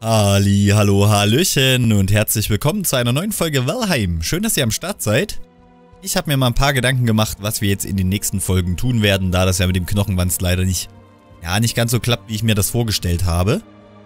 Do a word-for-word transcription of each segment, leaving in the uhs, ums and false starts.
Halli, hallo, hallöchen und herzlich willkommen zu einer neuen Folge Valheim. Schön, dass ihr am Start seid. Ich habe mir mal ein paar Gedanken gemacht, was wir jetzt in den nächsten Folgen tun werden, da das ja mit dem Knochenwanst leider nicht, ja, nicht ganz so klappt, wie ich mir das vorgestellt habe.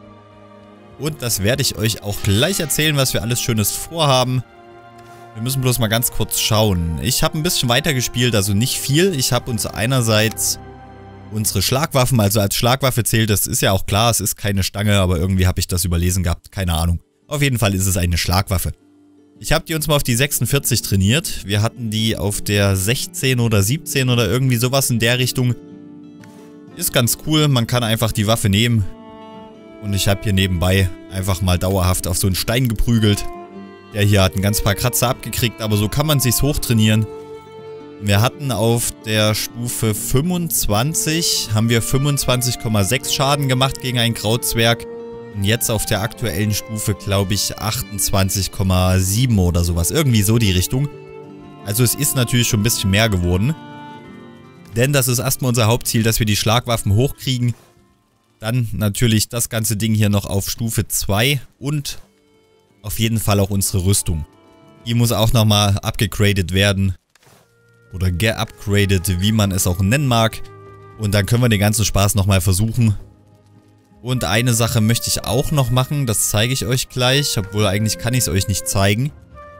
Und das werde ich euch auch gleich erzählen, was wir alles Schönes vorhaben. Wir müssen bloß mal ganz kurz schauen. Ich habe ein bisschen weitergespielt, also nicht viel. Ich habe uns einerseits unsere Schlagwaffen, also als Schlagwaffe zählt, das ist ja auch klar, es ist keine Stange, aber irgendwie habe ich das überlesen gehabt, keine Ahnung. Auf jeden Fall ist es eine Schlagwaffe. Ich habe die uns mal auf die sechsundvierzig trainiert. Wir hatten die auf der sechzehn oder siebzehn oder irgendwie sowas in der Richtung. Ist ganz cool, man kann einfach die Waffe nehmen. Und ich habe hier nebenbei einfach mal dauerhaft auf so einen Stein geprügelt. Der hier hat ein ganz paar Kratzer abgekriegt, aber so kann man sich's hochtrainieren. Wir hatten auf der Stufe fünfundzwanzig, haben wir fünfundzwanzig Komma sechs Schaden gemacht gegen einen Krautzwerg. Und jetzt auf der aktuellen Stufe, glaube ich, achtundzwanzig Komma sieben oder sowas. Irgendwie so die Richtung. Also es ist natürlich schon ein bisschen mehr geworden. Denn das ist erstmal unser Hauptziel, dass wir die Schlagwaffen hochkriegen. Dann natürlich das ganze Ding hier noch auf Stufe zwei und auf jeden Fall auch unsere Rüstung. Die muss auch nochmal abgegradet werden. Oder geupgradet, wie man es auch nennen mag. Und dann können wir den ganzen Spaß nochmal versuchen. Und eine Sache möchte ich auch noch machen, das zeige ich euch gleich, obwohl eigentlich kann ich es euch nicht zeigen.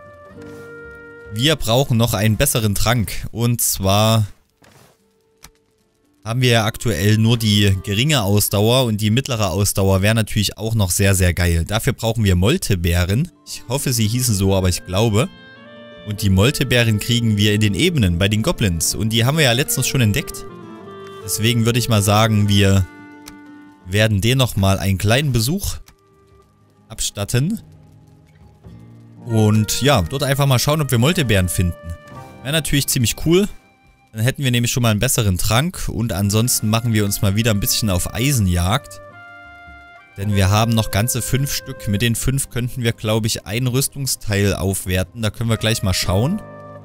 Wir brauchen noch einen besseren Trank. Und zwar haben wir ja aktuell nur die geringe Ausdauer und die mittlere Ausdauer wäre natürlich auch noch sehr, sehr geil. Dafür brauchen wir Moltebeeren. Ich hoffe, sie hießen so, aber ich glaube. Und die Moltebeeren kriegen wir in den Ebenen bei den Goblins. Und die haben wir ja letztens schon entdeckt. Deswegen würde ich mal sagen, wir werden denen nochmal einen kleinen Besuch abstatten. Und ja, dort einfach mal schauen, ob wir Moltebeeren finden. Wäre natürlich ziemlich cool. Dann hätten wir nämlich schon mal einen besseren Trank. Und ansonsten machen wir uns mal wieder ein bisschen auf Eisenjagd. Denn wir haben noch ganze fünf Stück. Mit den fünf könnten wir, glaube ich, ein Rüstungsteil aufwerten. Da können wir gleich mal schauen.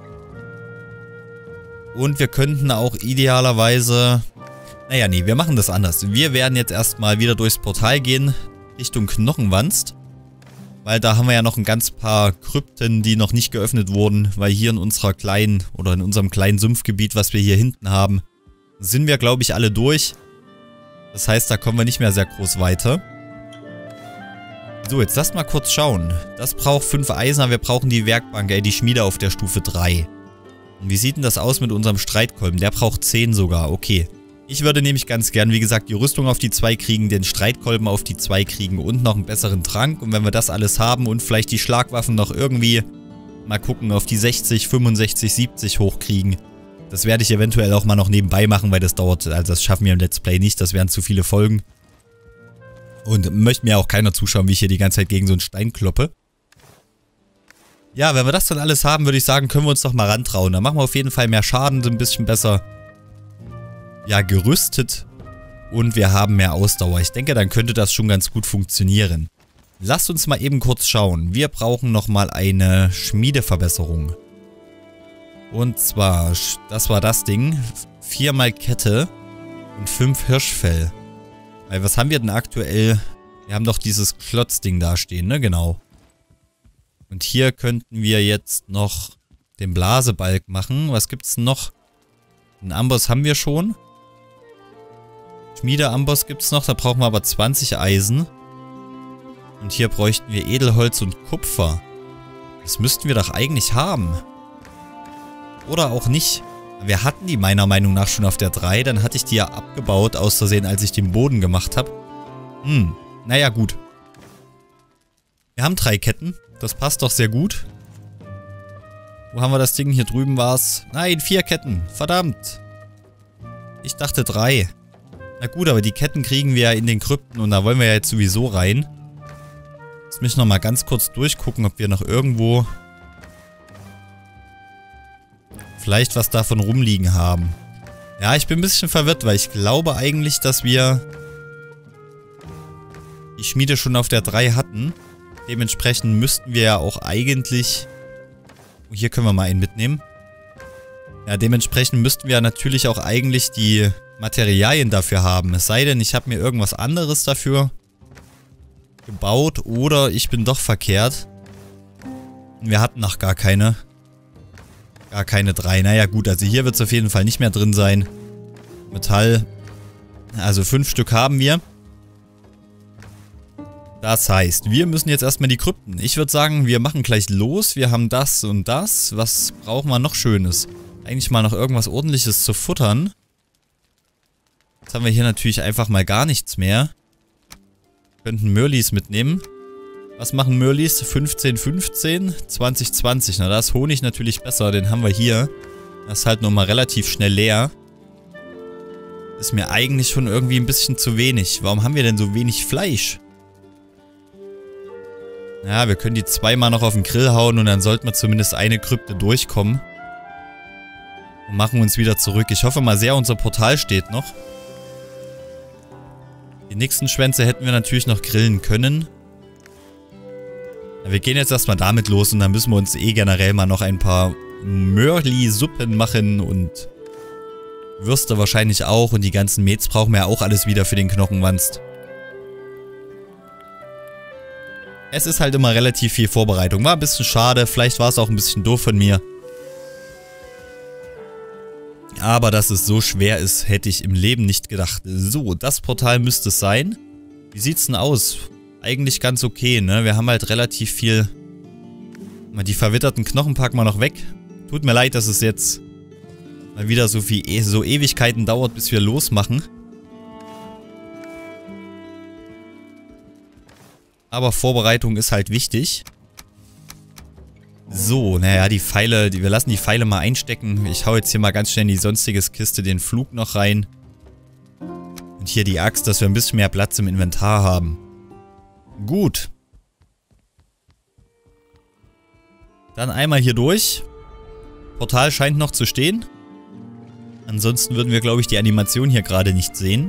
Und wir könnten auch idealerweise... Naja, nee, wir machen das anders. Wir werden jetzt erstmal wieder durchs Portal gehen, Richtung Knochenwanst. Weil da haben wir ja noch ein ganz paar Krypten, die noch nicht geöffnet wurden. Weil hier in unserer kleinen, oder in unserem kleinen Sumpfgebiet, was wir hier hinten haben, sind wir, glaube ich, alle durch. Das heißt, da kommen wir nicht mehr sehr groß weiter. So, jetzt lasst mal kurz schauen. Das braucht fünf Eisen, aber wir brauchen die Werkbank, ey, die Schmiede auf der Stufe drei. Und wie sieht denn das aus mit unserem Streitkolben? Der braucht zehn sogar, okay. Ich würde nämlich ganz gern, wie gesagt, die Rüstung auf die zwei kriegen, den Streitkolben auf die zwei kriegen und noch einen besseren Trank. Und wenn wir das alles haben und vielleicht die Schlagwaffen noch irgendwie mal gucken, auf die sechzig, fünfundsechzig, siebzig hochkriegen. Das werde ich eventuell auch mal noch nebenbei machen, weil das dauert, also das schaffen wir im Let's Play nicht, das wären zu viele Folgen. Und möchte mir auch keiner zuschauen, wie ich hier die ganze Zeit gegen so einen Stein kloppe. Ja, wenn wir das dann alles haben, würde ich sagen, können wir uns doch mal rantrauen. Dann machen wir auf jeden Fall mehr Schaden, sind ein bisschen besser, ja, gerüstet. Und wir haben mehr Ausdauer. Ich denke, dann könnte das schon ganz gut funktionieren. Lasst uns mal eben kurz schauen. Wir brauchen nochmal eine Schmiedeverbesserung. Und zwar, das war das Ding. Viermal Kette und fünf Hirschfell. Weil, was haben wir denn aktuell? Wir haben doch dieses Klotzding da stehen, ne? Genau. Und hier könnten wir jetzt noch den Blasebalg machen. Was gibt's denn noch? Einen Amboss haben wir schon. Schmiedeamboss gibt's noch. Da brauchen wir aber zwanzig Eisen. Und hier bräuchten wir Edelholz und Kupfer. Das müssten wir doch eigentlich haben. Oder auch nicht. Wir hatten die meiner Meinung nach schon auf der drei, dann hatte ich die ja abgebaut, aus Versehen, als ich den Boden gemacht habe. Hm, naja gut. Wir haben drei Ketten, das passt doch sehr gut. Wo haben wir das Ding? Hier drüben war es. Nein, vier Ketten, verdammt. Ich dachte drei. Na gut, aber die Ketten kriegen wir ja in den Krypten und da wollen wir ja jetzt sowieso rein. Jetzt müssen wir noch mal ganz kurz durchgucken, ob wir noch irgendwo... vielleicht was davon rumliegen haben. Ja, ich bin ein bisschen verwirrt, weil ich glaube eigentlich, dass wir die Schmiede schon auf der drei hatten. Dementsprechend müssten wir ja auch eigentlich... Oh, hier können wir mal einen mitnehmen. Ja, dementsprechend müssten wir natürlich auch eigentlich die Materialien dafür haben. Es sei denn, ich habe mir irgendwas anderes dafür gebaut oder ich bin doch verkehrt. Wir hatten noch gar keine. Gar keine drei. Naja gut, also hier wird es auf jeden Fall nicht mehr drin sein. Metall. Also fünf Stück haben wir. Das heißt, wir müssen jetzt erstmal die Krypten. Ich würde sagen, wir machen gleich los. Wir haben das und das. Was brauchen wir noch Schönes? Eigentlich mal noch irgendwas Ordentliches zu futtern. Jetzt haben wir hier natürlich einfach mal gar nichts mehr. Wir könnten Mörlis mitnehmen. Was machen Mörlis? fünfzehn, fünfzehn, zwanzig, zwanzig. Na, da ist Honig natürlich besser. Den haben wir hier. Das ist halt nochmal relativ schnell leer. Ist mir eigentlich schon irgendwie ein bisschen zu wenig. Warum haben wir denn so wenig Fleisch? Ja, wir können die zweimal noch auf den Grill hauen und dann sollten wir zumindest eine Krypte durchkommen. Und machen uns wieder zurück. Ich hoffe mal sehr, unser Portal steht noch. Die nächsten Schwänze hätten wir natürlich noch grillen können. Ja, wir gehen jetzt erstmal damit los und dann müssen wir uns eh generell mal noch ein paar Mörli-Suppen machen und Würste wahrscheinlich auch. Und die ganzen Mets brauchen wir ja auch alles wieder für den Knochenwanst. Es ist halt immer relativ viel Vorbereitung. War ein bisschen schade, vielleicht war es auch ein bisschen doof von mir. Aber dass es so schwer ist, hätte ich im Leben nicht gedacht. So, das Portal müsste es sein. Wie sieht's denn aus? Eigentlich ganz okay, ne? Wir haben halt relativ viel... Mal die verwitterten Knochen packen wir noch weg. Tut mir leid, dass es jetzt mal wieder so viel e so Ewigkeiten dauert, bis wir losmachen. Aber Vorbereitung ist halt wichtig. So, naja, die Pfeile, die, wir lassen die Pfeile mal einstecken. Ich hau jetzt hier mal ganz schnell in die sonstiges Kiste den Flug noch rein. Und hier die Axt, dass wir ein bisschen mehr Platz im Inventar haben. Gut. Dann einmal hier durch. Portal scheint noch zu stehen. Ansonsten würden wir, glaube ich, die Animation hier gerade nicht sehen.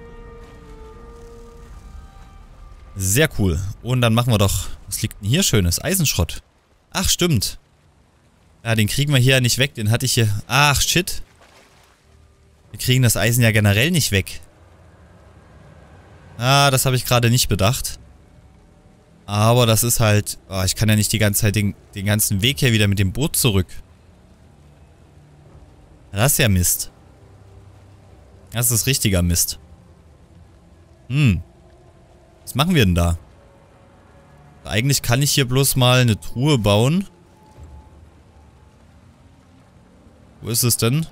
Sehr cool. Und dann machen wir doch... Was liegt denn hier Schönes? Eisenschrott. Ach, stimmt. Ja, den kriegen wir hier ja nicht weg. Den hatte ich hier... Ach, shit. Wir kriegen das Eisen ja generell nicht weg. Ah, das habe ich gerade nicht bedacht. Aber das ist halt... Oh, ich kann ja nicht die ganze Zeit den, den ganzen Weg hier wieder mit dem Boot zurück. Das ist ja Mist. Das ist richtiger Mist. Hm. Was machen wir denn da? Eigentlich kann ich hier bloß mal eine Truhe bauen. Wo ist es denn?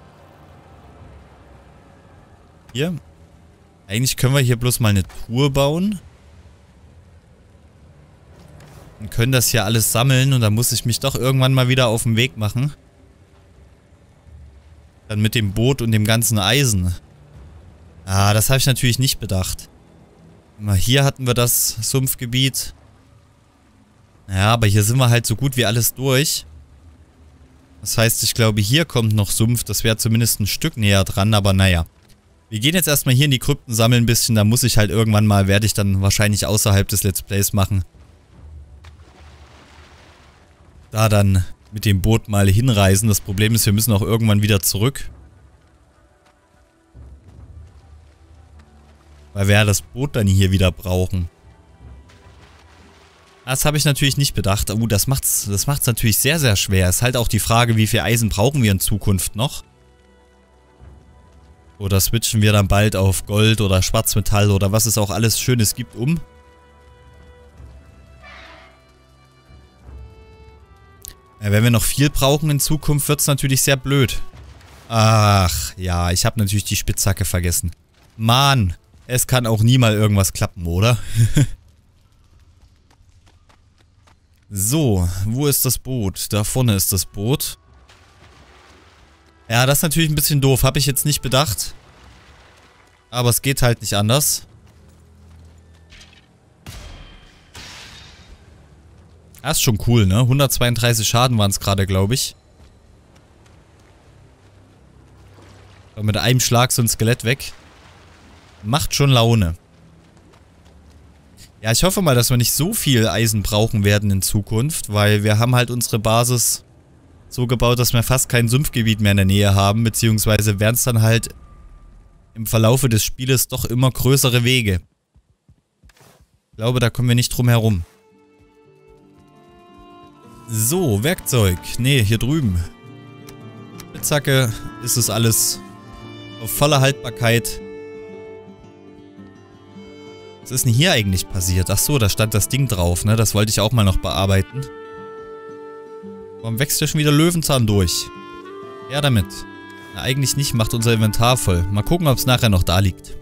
Hier. Eigentlich können wir hier bloß mal eine Truhe bauen. Und können das hier alles sammeln. Und dann muss ich mich doch irgendwann mal wieder auf den Weg machen. Dann mit dem Boot und dem ganzen Eisen. Ah, das habe ich natürlich nicht bedacht. Hier hatten wir das Sumpfgebiet. Ja, aber hier sind wir halt so gut wie alles durch. Das heißt, ich glaube, hier kommt noch Sumpf. Das wäre zumindest ein Stück näher dran, aber naja. Wir gehen jetzt erstmal hier in die Krypten, sammeln ein bisschen. Da muss ich halt irgendwann mal, werde ich dann wahrscheinlich außerhalb des Let's Plays machen. Da dann mit dem Boot mal hinreisen. Das Problem ist, wir müssen auch irgendwann wieder zurück. Weil wir ja das Boot dann hier wieder brauchen. Das habe ich natürlich nicht bedacht. Oh, das macht's, das macht's natürlich sehr, sehr schwer. Ist halt auch die Frage, wie viel Eisen brauchen wir in Zukunft noch? Oder switchen wir dann bald auf Gold oder Schwarzmetall oder was es auch alles Schönes gibt um? Ja, wenn wir noch viel brauchen in Zukunft, wird es natürlich sehr blöd. Ach, ja, ich habe natürlich die Spitzhacke vergessen. Mann! Es kann auch nie mal irgendwas klappen, oder? So, wo ist das Boot? Da vorne ist das Boot. Ja, das ist natürlich ein bisschen doof. Habe ich jetzt nicht bedacht. Aber es geht halt nicht anders. Das ist schon cool, ne? hundertzweiunddreißig Schaden waren es gerade, glaube ich. Aber mit einem Schlag so ein Skelett weg. Macht schon Laune. Ja, ich hoffe mal, dass wir nicht so viel Eisen brauchen werden in Zukunft, weil wir haben halt unsere Basis so gebaut, dass wir fast kein Sumpfgebiet mehr in der Nähe haben, beziehungsweise werden es dann halt im Verlaufe des Spieles doch immer größere Wege. Ich glaube, da kommen wir nicht drum herum. So, Werkzeug. Ne, hier drüben. Spitzhacke ist es alles auf voller Haltbarkeit. Was ist denn hier eigentlich passiert? Ach so, da stand das Ding drauf, ne? Das wollte ich auch mal noch bearbeiten. Warum wächst hier schon wieder Löwenzahn durch? Ja, damit. Na, eigentlich nicht, macht unser Inventar voll. Mal gucken, ob es nachher noch da liegt.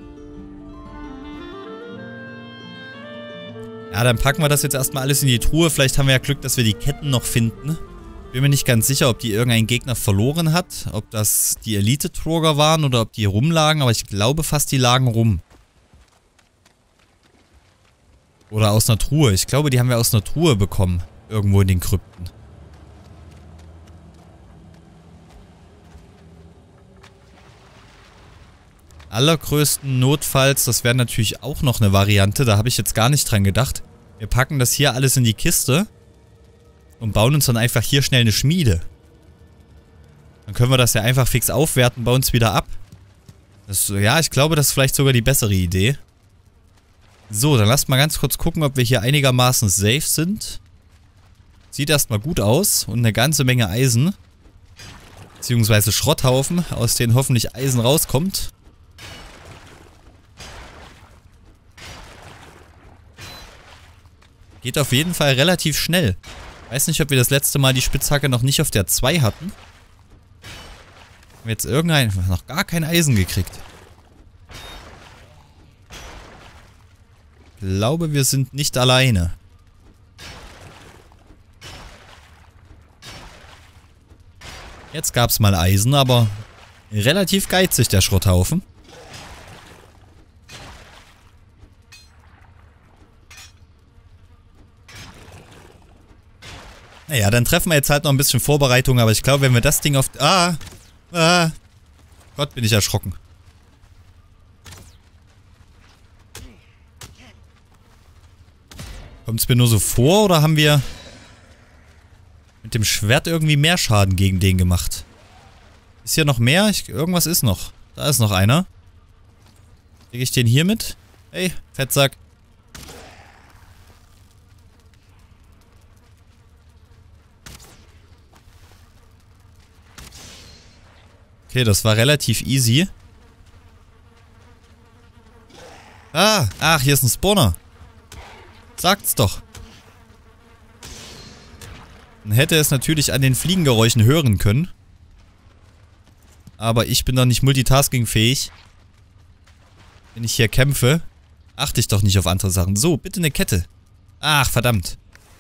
Ja, dann packen wir das jetzt erstmal alles in die Truhe. Vielleicht haben wir ja Glück, dass wir die Ketten noch finden. Bin mir nicht ganz sicher, ob die irgendein Gegner verloren hat. Ob das die Elite-Troger waren oder ob die rumlagen. Aber ich glaube fast, die lagen rum. Oder aus einer Truhe. Ich glaube, die haben wir aus einer Truhe bekommen. Irgendwo in den Krypten. Allergrößten notfalls, das wäre natürlich auch noch eine Variante. Da habe ich jetzt gar nicht dran gedacht. Wir packen das hier alles in die Kiste. Und bauen uns dann einfach hier schnell eine Schmiede. Dann können wir das ja einfach fix aufwerten, bauen es wieder ab. Das, ja, ich glaube, das ist vielleicht sogar die bessere Idee. So, dann lasst mal ganz kurz gucken, ob wir hier einigermaßen safe sind. Sieht erstmal gut aus. Und eine ganze Menge Eisen. Beziehungsweise Schrotthaufen, aus denen hoffentlich Eisen rauskommt. Geht auf jeden Fall relativ schnell. Weiß nicht, ob wir das letzte Mal die Spitzhacke noch nicht auf der zwei hatten. Haben wir jetzt irgendein... noch gar kein Eisen gekriegt. Ich glaube, wir sind nicht alleine. Jetzt gab es mal Eisen, aber relativ geizig der Schrotthaufen. Naja, dann treffen wir jetzt halt noch ein bisschen Vorbereitung, aber ich glaube, wenn wir das Ding auf... Ah! Ah! Gott, bin ich erschrocken. Kommt es mir nur so vor, oder haben wir mit dem Schwert irgendwie mehr Schaden gegen den gemacht? Ist hier noch mehr? Ich, irgendwas ist noch. Da ist noch einer. Kriege ich den hier mit? Hey, Fettsack. Okay, das war relativ easy. Ah, ach, hier ist ein Spawner. Sagt's doch. Man hätte es natürlich an den Fliegengeräuschen hören können. Aber ich bin doch nicht multitaskingfähig. Wenn ich hier kämpfe, achte ich doch nicht auf andere Sachen. So, bitte eine Kette. Ach, verdammt.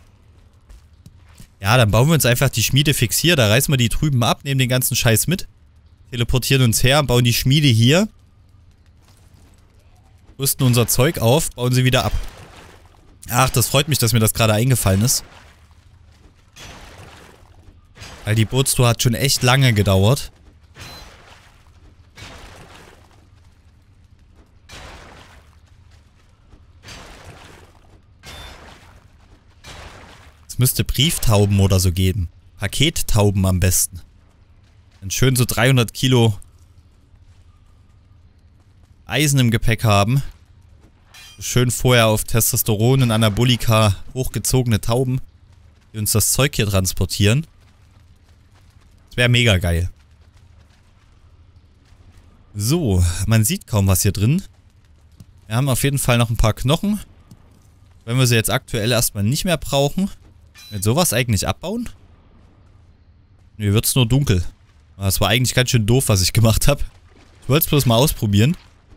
Ja, dann bauen wir uns einfach die Schmiede fix hier. Da reißen wir die drüben ab, nehmen den ganzen Scheiß mit. Teleportieren uns her, bauen die Schmiede hier. Rüsten unser Zeug auf, bauen sie wieder ab. Ach, das freut mich, dass mir das gerade eingefallen ist. Weil die Bootstour hat schon echt lange gedauert. Es müsste Brieftauben oder so geben. Pakettauben am besten. Dann schön so dreihundert Kilo Eisen im Gepäck haben. Schön vorher auf Testosteron und Anabolika hochgezogene Tauben, die uns das Zeug hier transportieren. Das wäre mega geil. So, man sieht kaum was hier drin. Wir haben auf jeden Fall noch ein paar Knochen. Wenn wir sie jetzt aktuell erstmal nicht mehr brauchen. Mit sowas eigentlich abbauen? Mir wird's nur dunkel. Das war eigentlich ganz schön doof, was ich gemacht habe. Ich wollte es bloß mal ausprobieren.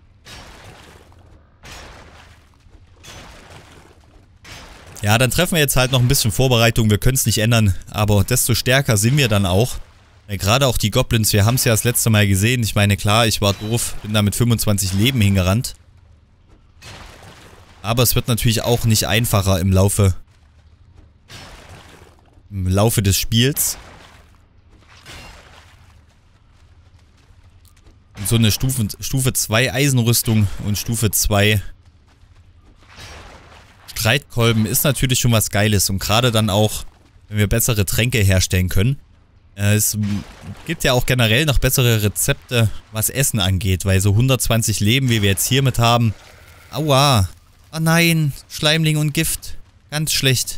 Ja, dann treffen wir jetzt halt noch ein bisschen Vorbereitung. Wir können es nicht ändern, aber desto stärker sind wir dann auch. Ja, gerade auch die Goblins, wir haben es ja das letzte Mal gesehen. Ich meine, klar, ich war doof, bin da mit fünfundzwanzig Leben hingerannt. Aber es wird natürlich auch nicht einfacher im Laufe, im Laufe des Spiels. Und so eine Stufe, Stufe zwei Eisenrüstung und Stufe zwei Streitkolben ist natürlich schon was Geiles. Und gerade dann auch, wenn wir bessere Tränke herstellen können. Äh, es gibt ja auch generell noch bessere Rezepte, was Essen angeht. Weil so hundertzwanzig Leben, wie wir jetzt hiermit haben. Aua. Oh nein, Schleimling und Gift. Ganz schlecht.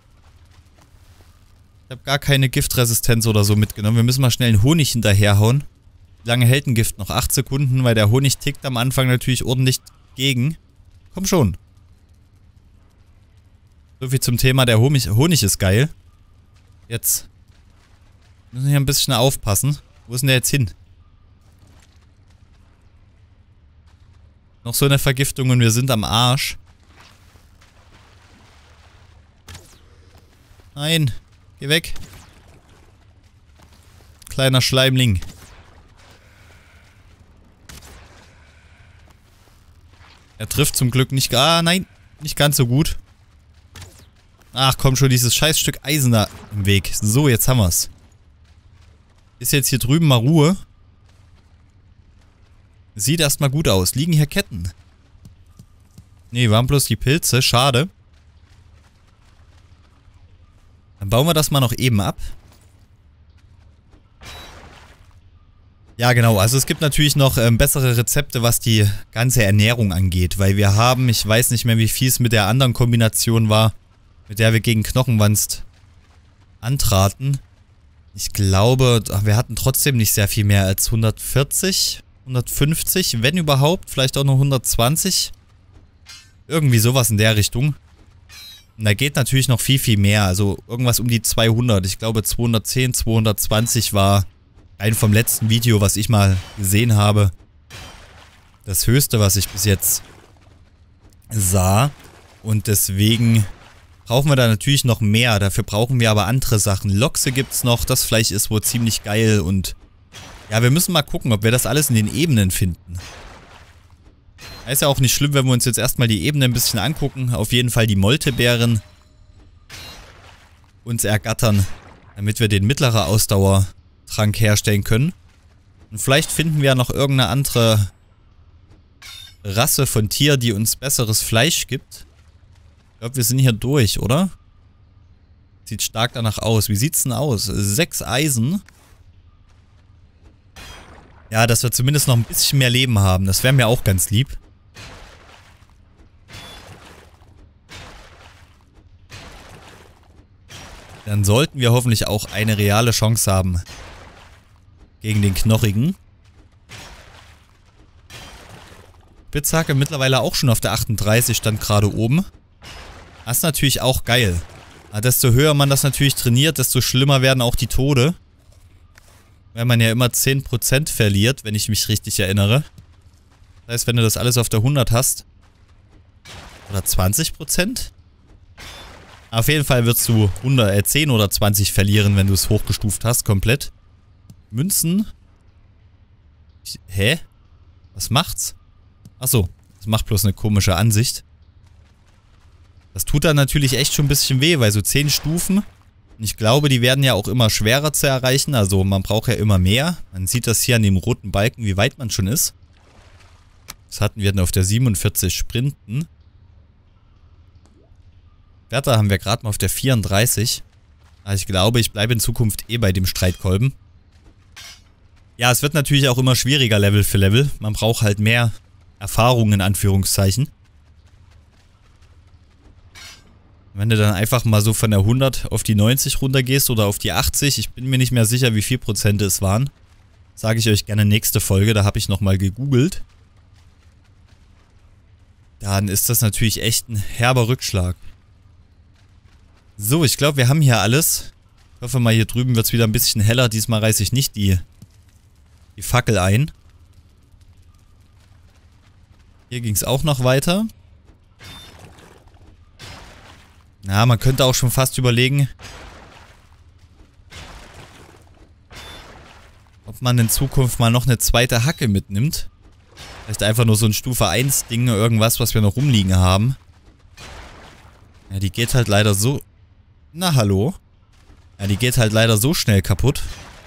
Ich habe gar keine Giftresistenz oder so mitgenommen. Wir müssen mal schnell einen Honig hinterherhauen. Wie lange hält ein Gift? Noch acht Sekunden, weil der Honig tickt am Anfang natürlich ordentlich gegen. Komm schon. So viel zum Thema, der Honig, Honig ist geil. Jetzt. Wir müssen hier ein bisschen aufpassen. Wo ist denn der jetzt hin? Noch so eine Vergiftung und wir sind am Arsch. Nein. Geh weg. Kleiner Schleimling. Er trifft zum Glück nicht... Ah, nein. Nicht ganz so gut. Ach komm schon, dieses scheiß Stück Eisen da im Weg. So, jetzt haben wir's. Ist jetzt hier drüben mal Ruhe. Sieht erstmal gut aus. Liegen hier Ketten? Nee, waren bloß die Pilze. Schade. Dann bauen wir das mal noch eben ab. Ja, genau. Also es gibt natürlich noch ähm, bessere Rezepte, was die ganze Ernährung angeht. Weil wir haben, ich weiß nicht mehr, wie viel es mit der anderen Kombination war, mit der wir gegen Knochenwanst antraten. Ich glaube, wir hatten trotzdem nicht sehr viel mehr als hundertvierzig, hundertfünfzig, wenn überhaupt. Vielleicht auch nur hundertzwanzig. Irgendwie sowas in der Richtung. Und da geht natürlich noch viel, viel mehr. Also irgendwas um die zweihundert. Ich glaube zweihundertzehn, zweihundertzwanzig war rein vom letzten Video, was ich mal gesehen habe, das höchste, was ich bis jetzt sah. Und deswegen brauchen wir da natürlich noch mehr. Dafür brauchen wir aber andere Sachen. Lochse gibt's noch. Das Fleisch ist wohl ziemlich geil. Und ja, wir müssen mal gucken, ob wir das alles in den Ebenen finden. Ist ja auch nicht schlimm, wenn wir uns jetzt erstmal die Ebene ein bisschen angucken. Auf jeden Fall die Moltebeeren uns ergattern, damit wir den mittleren Ausdauertrank herstellen können. Und vielleicht finden wir ja noch irgendeine andere Rasse von Tier, die uns besseres Fleisch gibt. Ich glaube, wir sind hier durch, oder? Sieht stark danach aus. Wie sieht's denn aus? Sechs Eisen. Ja, dass wir zumindest noch ein bisschen mehr Leben haben. Das wäre mir auch ganz lieb. Dann sollten wir hoffentlich auch eine reale Chance haben gegen den Knochigen. Spitzhacke mittlerweile auch schon auf der achtunddreißig, stand gerade oben. Das ist natürlich auch geil. Aber desto höher man das natürlich trainiert, desto schlimmer werden auch die Tode. Weil man ja immer zehn Prozent verliert, wenn ich mich richtig erinnere. Das heißt, wenn du das alles auf der hundert hast. Oder zwanzig Prozent? Auf jeden Fall wirst du hundert, äh, zehn oder zwanzig verlieren, wenn du es hochgestuft hast, komplett. Münzen. Ich, hä? Was macht's? Achso, das macht bloß eine komische Ansicht. Das tut dann natürlich echt schon ein bisschen weh, weil so zehn Stufen. Und ich glaube, die werden ja auch immer schwerer zu erreichen. Also man braucht ja immer mehr. Man sieht das hier an dem roten Balken, wie weit man schon ist. Das hatten wir dann auf der siebenundvierzig Sprinten. Werte haben wir gerade mal auf der vierunddreißig. Also ich glaube, ich bleibe in Zukunft eh bei dem Streitkolben. Ja, es wird natürlich auch immer schwieriger Level für Level. Man braucht halt mehr Erfahrung in Anführungszeichen. Wenn du dann einfach mal so von der hundert auf die neunzig runtergehst oder auf die achtzig, ich bin mir nicht mehr sicher, wie viel Prozent es waren. Sage ich euch gerne nächste Folge, da habe ich nochmal gegoogelt. Dann ist das natürlich echt ein herber Rückschlag. So, ich glaube, wir haben hier alles. Ich hoffe mal, hier drüben wird es wieder ein bisschen heller. Diesmal reiße ich nicht die, die Fackel ein. Hier ging es auch noch weiter. Na, man könnte auch schon fast überlegen, ob man in Zukunft mal noch eine zweite Hacke mitnimmt. Vielleicht einfach nur so ein Stufe eins Ding, irgendwas, was wir noch rumliegen haben. Ja, die geht halt leider so... Na, hallo? Ja, die geht halt leider so schnell kaputt.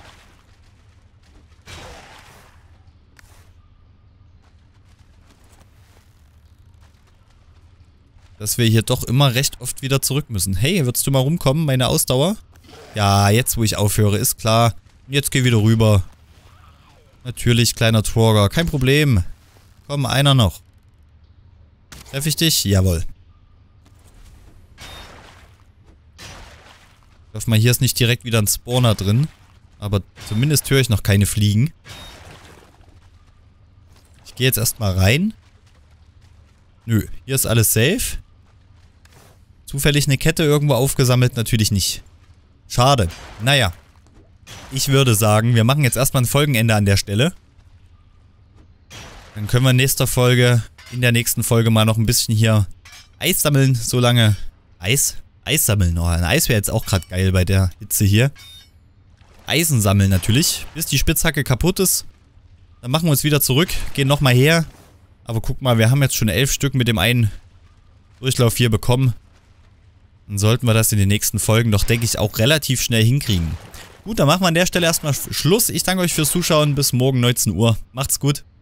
Dass wir hier doch immer recht oft wieder zurück müssen. Hey, würdest du mal rumkommen, meine Ausdauer? Ja, jetzt wo ich aufhöre, ist klar. Jetzt geh wieder rüber. Natürlich, kleiner Torger. Kein Problem. Komm, einer noch. Treffe ich dich? Jawohl. Ich hoffe mal, hier ist nicht direkt wieder ein Spawner drin. Aber zumindest höre ich noch keine Fliegen. Ich gehe jetzt erstmal rein. Nö, hier ist alles safe. Zufällig eine Kette irgendwo aufgesammelt? Natürlich nicht. Schade. Naja. Ich würde sagen, wir machen jetzt erstmal ein Folgenende an der Stelle. Dann können wir in nächster Folge, in der nächsten Folge mal noch ein bisschen hier Eis sammeln. Solange... Eis? Eis sammeln. Oh, ein Eis wäre jetzt auch gerade geil bei der Hitze hier. Eisen sammeln natürlich, bis die Spitzhacke kaputt ist. Dann machen wir uns wieder zurück, gehen nochmal her. Aber guck mal, wir haben jetzt schon elf Stück mit dem einen Durchlauf hier bekommen. Dann sollten wir das in den nächsten Folgen doch, denke ich, auch relativ schnell hinkriegen. Gut, dann machen wir an der Stelle erstmal Schluss. Ich danke euch fürs Zuschauen. Bis morgen neunzehn Uhr. Macht's gut.